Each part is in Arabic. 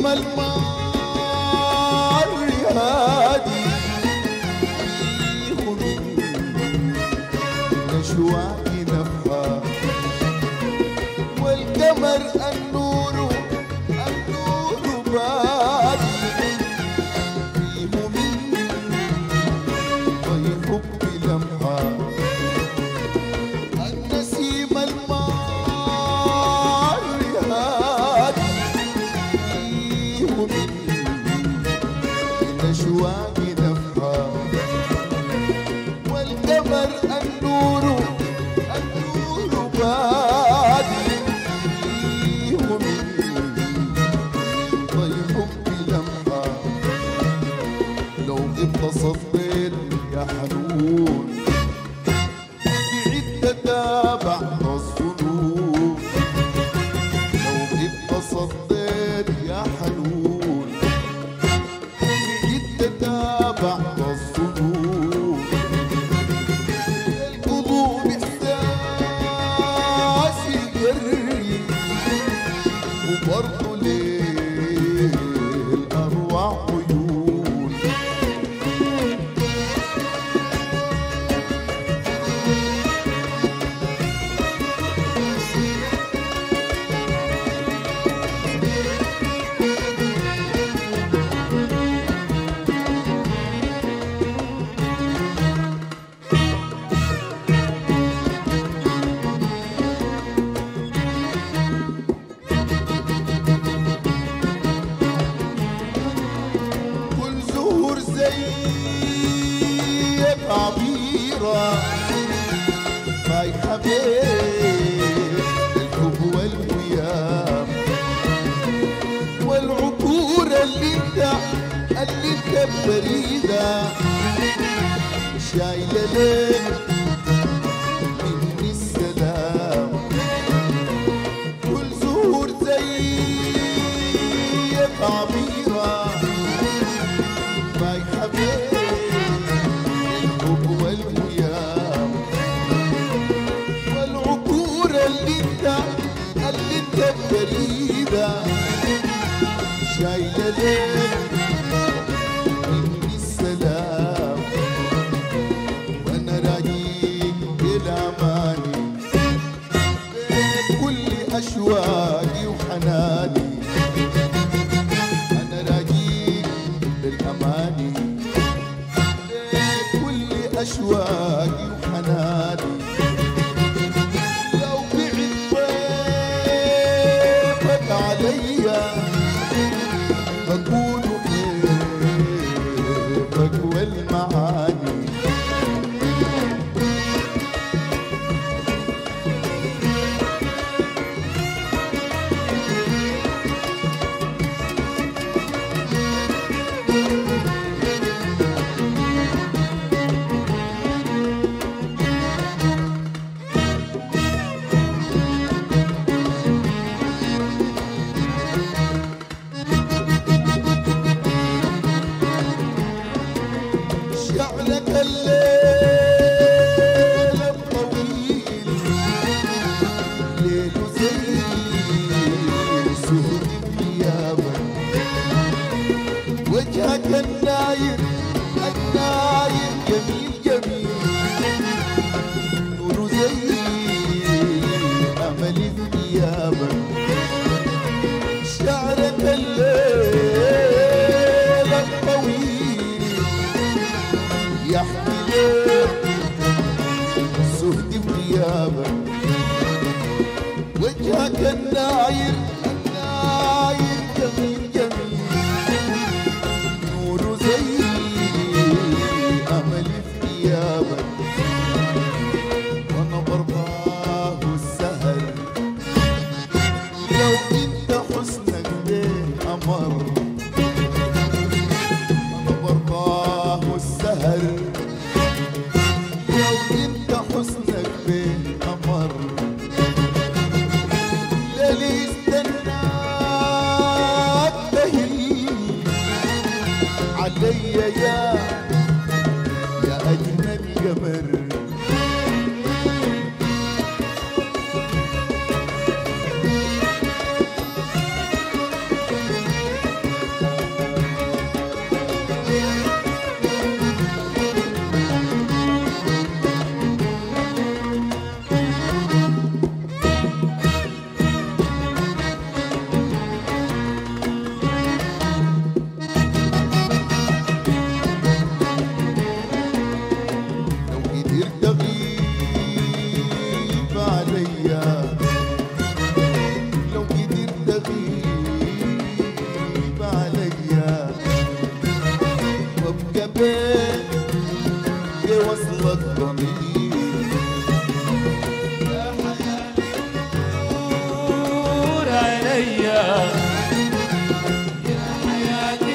المار هادي نشواقي نفحة والقمر النور بادي فيه من طيب حبي لمحة النسيم المار هادي فيه من نشواقي نفحة والقمر النور بادي فيه من طيب حبي لمحة لو غبت صدين يا حنون بعيد تتابع الظنون لو غبت صدين يا حنون بعيد تتابع الظنون القلوب إحساسي يجري وبرضه ليه الأرواح عيون كل زهور زيك عبيرة فايحة بين الحب والويام والعطور اللي انت بريدة شايلة لك مني السلام كل زهور زيك عبيرة فايحة بين الحب والويام والعطور اللي انت بريدة شايلة لك مني السلام وانا راجيك بالاماني بين كل اشواقي وحناني انا راجيك بالاماني بين كل اشواقي وحناني لو بعد ضيفك عليا بكون ضيفك والمعاني شعلك الليل الطويل ليله زي سهد غيابك وجهك الناير جميل نوره زي امل في غيابك شعرك الليل الطويل يحكي لك زهدي بغيابك وجهك الناير جميل نوره زي امل في غيابك وانا برضاه السهر لو انت حسنك ليه امر انا برضاه السهر لو انت حسنك بين قمر للي استنى عينيا يا حياتي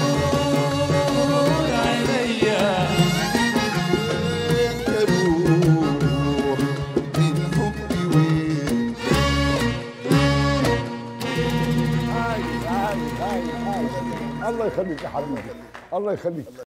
نور عينيا تروح من حبي وين الله يخليك يا حبيبي، الله يخليك.